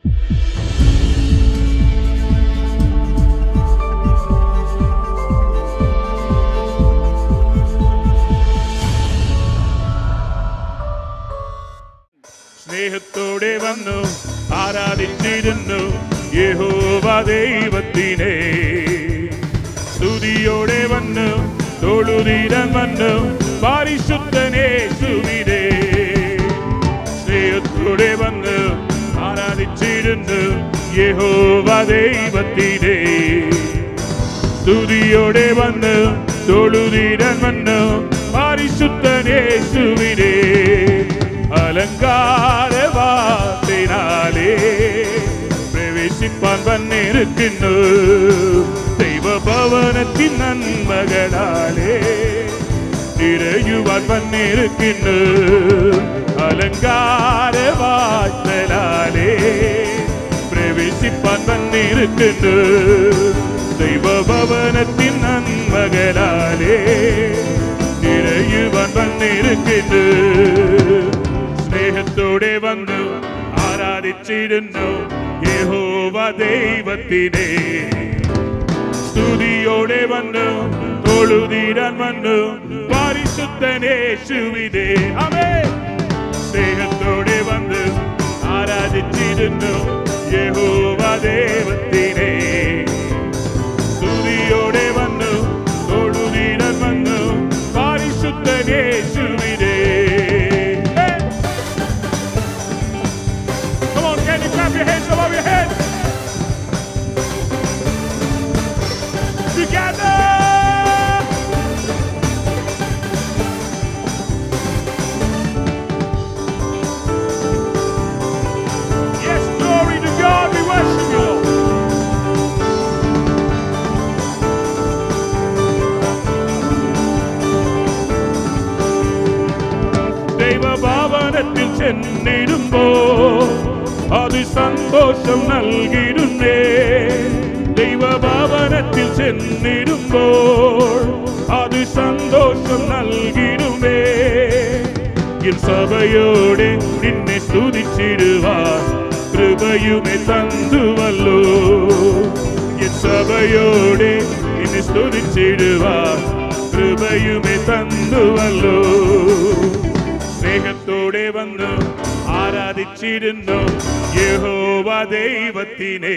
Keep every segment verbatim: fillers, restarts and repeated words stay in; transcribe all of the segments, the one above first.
സ്നേഹത്തോടെ വന്നു ആരാധിച്ചിരുന്നു യഹോവ ദൈവത്തിനെ. സ്തുതിയോടെ വന്നു തൊഴുതിടാൻ വന്നു പരിശുദ്ധനേശുവിനെ. സ്നേഹത്തോടെ വന്നു ആരാധിച്ചിരുന്നു യഹോവ ദൈവത്തിനെ. സ്തുതിയോടെ വന്നു തൊഴുതിടാൻ വന്നു പരിശുദ്ധനേശുവിനെ. അലങ്കാരവാസിനാലേ പ്രവേശിപ്പാൻ വന്നിരിക്കുന്നു ദൈവഭവനത്തിൻ നന്മകളാലേ നിറയുവാൻ വന്നിരിക്കുന്നു. അലങ്കാരവാസനാലേ പ്രവേശിപ്പാൻ വന്നിരിക്കുന്നു ദൈവഭവനത്തിൻ നന്മകളാലേ നിറയുവാൻ വന്നിരിക്കുന്നു. സ്നേഹത്തോടെ വന്നു ആരാധിച്ചിരുന്നു യഹോവ ദൈവത്തിനെ. സ്തുതിയോടെ വന്നു തൊഴുതിടാൻ വന്നു പരിശുദ്ധനേശുവിനെ. ആമേൻ. സ്നേഹത്തോടെ വന്നു ആരാധിച്ചിരുന്നു യഹോവ ദൈവത്തിനെ. സ്തുതിയോടെ വന്നു തൊഴുതിടാൻ വന്നു പരിശുദ്ധനേശുവിനെ. Clap your hands above your head. Together. Yes, glory to God. We worship you. Deva bhavanathil chennidumbo അത് സന്തോഷം നൽകിയിരുന്നേ. ദൈവഭവനത്തിൽ ചെന്നിടുമ്പോൾ അത് സന്തോഷം നൽകിയിരുന്നേ. സഭയോടെ നിന്നെ സ്തുതിച്ചിടുവാൻ കൃപയുമേ തന്നുവല്ലോ. സഭയോടെ നിന്നെ സ്തുതിച്ചിടുവാൻ കൃപയുമേ തന്നുവല്ലോ. സ്നേഹത്തോടെ വന്നു ആരാധിച്ചിരുന്നു യഹോവ ദൈവത്തിനെ.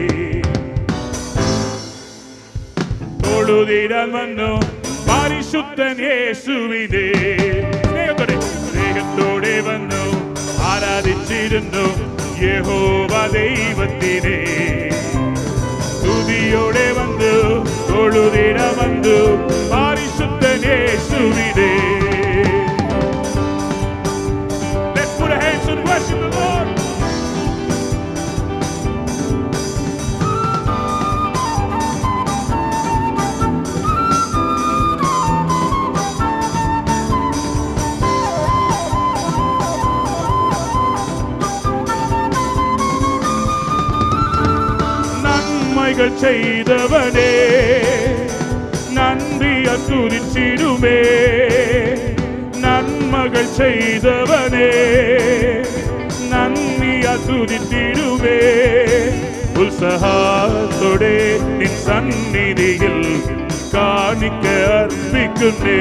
തൊഴുതിടാൻ വന്നു പരിശുദ്ധനേശുവിനെ. സ്നേഹത്തോടെ സ്നേഹത്തോടെ വന്നു ആരാധിച്ചിരുന്നു യഹോവ ദൈവത്തിനെ. സ്തുതിയോടെ വന്നു തൊഴുതിടാൻ വന്നു പരിശുദ്ധനേശുവിനെ. Worship the Lord. നന്മകൾ ചെയ്തവനേ നന്ദിയ തുതിച്ചിടുമേ. നന്മകൾ ചെയ്തവനേ നന്ദിയ തുതിച്ചിടുമേ. ഉത്സാഹത്തോടെ നിൻ സന്നിധിയിൽ കാണിക്ക അർപ്പിക്കുന്നേ.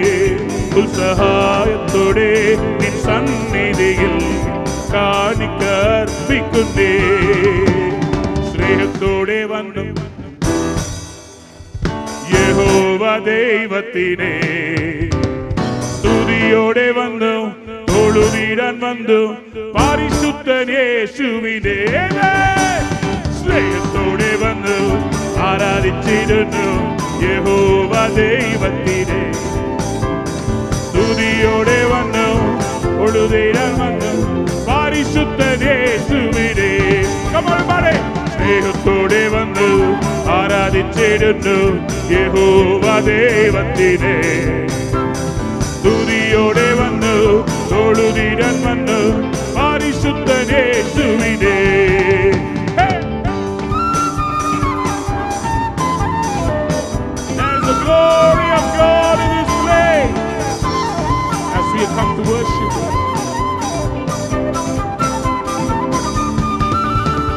ഉത്സാഹത്തോടെ നിൻ സന്നിധിയിൽ കാണിക്ക അർപ്പിക്കുന്നേ. സ്നേഹത്തോടെ വന്നു യഹോവ ദൈവത്തിനെ. സ്തുതിയോടെ വന്നു തൊഴുതിടാൻ വന്നു പരിശുദ്ധനേശുവിനെ. സ്നേഹത്തോടെ വന്നു ആരാധിച്ചിരുന്നു യഹോവ ദൈവത്തിനെ. സ്തുതിയോടെ വന്നു തൊഴുതിടാൻ വന്നു പരിശുദ്ധനേശുവിനെ. സ്നേഹത്തോടെ വന്നു ആരാധിച്ചിരുന്നു യഹോവ ദൈവത്തിനെ. സ്തുതിയോടെ വന്നു തൊഴുതിടാൻ വന്നു പരിശുദ്ധനേശുവിനെ. There's the glory of God in this place as we have come to worship Him.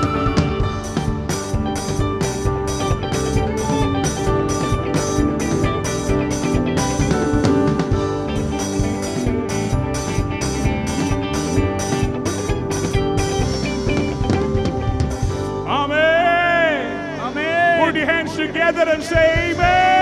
together and say amen.